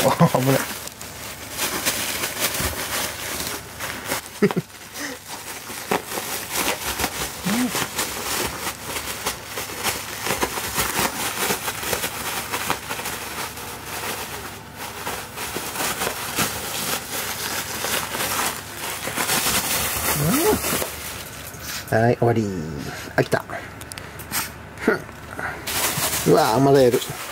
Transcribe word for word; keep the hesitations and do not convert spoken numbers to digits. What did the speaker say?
危ない。はい、終わり。あ、来た。うわー、まだやる。